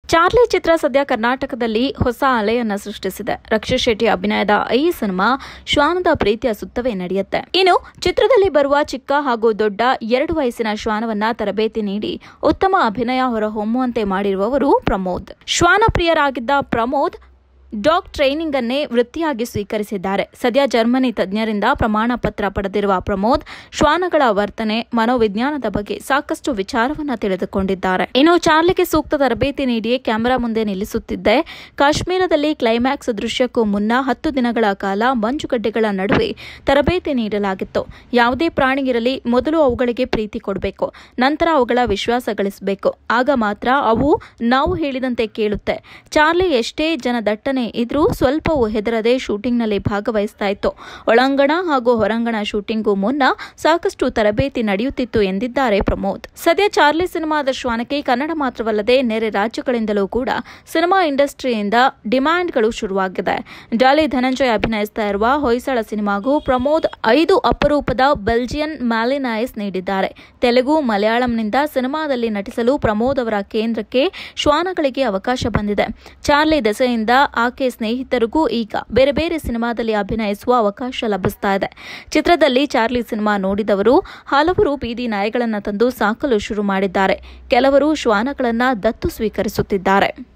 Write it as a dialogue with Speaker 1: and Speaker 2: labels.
Speaker 1: Charlie ಚಿತ್ರ ಸದ್ಯ ಕರ್ನಾಟಕದಲ್ಲಿ ಹೊಸ ಅಲೆಯನ್ನ ಸೃಷ್ಟಿಸಿದೆ. ರಕ್ಷಿತ್ ಶೆಟ್ಟಿ ಅಭಿನಯದ ಈ ಸಿನಿಮಾ ಶ್ವಾನದ ಪ್ರೀತಿಯ ಸುತ್ತವೇ ನಡೆಯುತ್ತೆ. ಇನ್ನು ಚಿತ್ರದಲ್ಲಿ ಬರುವ ಚಿಕ್ಕ ಹಾಗೂ ದೊಡ್ಡ 2 ವಯಸ್ಸಿನ ಶ್ವಾನವನ್ನ ತರಬೇತಿ ನೀಡಿ ಉತ್ತಮ ಅಭಿನಯ ಹೊರಹೊಮ್ಮುವಂತೆ ಮಾಡಿರುವವರು ಪ್ರಮೋದ್. ಶ್ವಾನ ಪ್ರಿಯರಾಗಿದ್ದ ಪ್ರಮೋದ್ ಡಾಗ್ ಟ್ರೈನಿಂಗ್ ಅನ್ನೇ ವೃತ್ತಿಯಾಗಿ ಸ್ವೀಕರಿಸಿದ್ದಾರೆ. ಸದ್ಯ ಜರ್ಮನಿ ತಜ್ಞರಿಂದ ಪ್ರಮಾಣ ಪತ್ರ ಪಡೆದಿರುವ ಪ್ರಮೋದ್ ಶ್ವಾನಗಳ ವರ್ತನೆ, ಮನೋವಿಜ್ಞಾನದ ಬಗ್ಗೆ ಸಾಕಷ್ಟು ವಿಚಾರವನ್ನ ತಿಳಿದುಕೊಂಡಿದ್ದಾರೆ. ಇನ್ನು ಚಾರ್ಲಿಗೆ ಸೂಕ್ತ ತರಬೇತಿ ನೀಡಿಯೇ ಕ್ಯಾಮೆರಾ ಮುಂದೆ ನಿಲ್ಲಿಸುತ್ತಿದ್ದೆ. ಕಾಶ್ಮೀರದಲ್ಲಿ ಕ್ಲೈಮ್ಯಾಕ್ಸ್ ದೃಶ್ಯಕ್ಕೂ ಮುನ್ನ 10 ದಿನಗಳ ಕಾಲ ಮಂಜುಗಡ್ಡೆಗಳ ನಡುವೆ ತರಬೇತಿ ನೀಡಲಾಗಿತ್ತು. ಯಾವುದೇ ಪ್ರಾಣಿಗಿರಲಿ ಮೊದಲು ಅವುಗಳಿಗೆ ಪ್ರೀತಿ ಕೊಡಬೇಕು, ನಂತರ ಅವುಗಳ ವಿಶ್ವಾಸ ಗಳಿಸಬೇಕು. ಆಗ ಮಾತ್ರ ಅವು ನಾವು ಹೇಳಿದಂತೆ ಕೇಳುತ್ತೆ. ಚಾರ್ಲಿ ಎಷ್ಟೇ ಜನದಟ್ಟಣೆ ಇದ್ರೂ ಸ್ವಲ್ಪವೂ ಹೆದರದೆ ಶೂಟಿಂಗ್ನಲ್ಲಿ ಭಾಗವಹಿಸ್ತಾ ಇತ್ತು. ಒಳಾಂಗಣ ಹಾಗೂ ಹೊರಾಂಗಣ ಶೂಟಿಂಗ್ಗೂ ಮುನ್ನ ಸಾಕಷ್ಟು ತರಬೇತಿ ನಡೆಯುತ್ತಿತ್ತು ಎಂದಿದ್ದಾರೆ ಪ್ರಮೋದ್. ಸದ್ಯ ಚಾರ್ಲಿ ಸಿನಿಮಾದ ಶ್ವಾನಕ್ಕೆ ಕನ್ನಡ ಮಾತ್ರವಲ್ಲದೆ ನೆರೆ ರಾಜ್ಯಗಳಿಂದಲೂ ಕೂಡ ಸಿನಿಮಾ ಇಂಡಸ್ಟ್ರಿಯಿಂದ ಡಿಮ್ಯಾಂಡ್ಗಳು ಶುರುವಾಗಿದೆ. ಡಾಲಿ ಧನಂಜಯ್ ಅಭಿನಯಿಸ್ತಾ ಇರುವ ಹೊಯ್ಸಳ ಸಿನಿಮಾಗೂ ಪ್ರಮೋದ್ 5 ಅಪರೂಪದ ಬೆಲ್ಜಿಯನ್ ಮ್ಯಾಲಿನೈಸ್ ನೀಡಿದ್ದಾರೆ. ತೆಲುಗು, ಮಲಯಾಳಂನಿಂದ ಸಿನಿಮಾದಲ್ಲಿ ನಟಿಸಲು ಪ್ರಮೋದ್ ಅವರ ಕೇಂದ್ರಕ್ಕೆ ಶ್ವಾನಗಳಿಗೆ ಅವಕಾಶ ಬಂದಿದೆ. ಚಾರ್ಲಿ ದೆಸೆಯಿಂದ ಆಕೆ ಸ್ನೇಹಿತರಿಗೂ ಈಗ ಬೇರೆ ಬೇರೆ ಸಿನಿಮಾದಲ್ಲಿ ಅಭಿನಯಿಸುವ ಅವಕಾಶ ಲಭಿಸ್ತಾ ಇದೆ. ಚಿತ್ರದಲ್ಲಿ ಚಾರ್ಲಿ ಸಿನಿಮಾ ನೋಡಿದವರು ಹಲವರು ಬೀದಿ ನಾಯಿಗಳನ್ನು ತಂದು ಸಾಕಲು ಶುರು ಮಾಡಿದ್ದಾರೆ. ಕೆಲವರು ಶ್ವಾನಗಳನ್ನು ದತ್ತು ಸ್ವೀಕರಿಸುತ್ತಿದ್ದಾರೆ.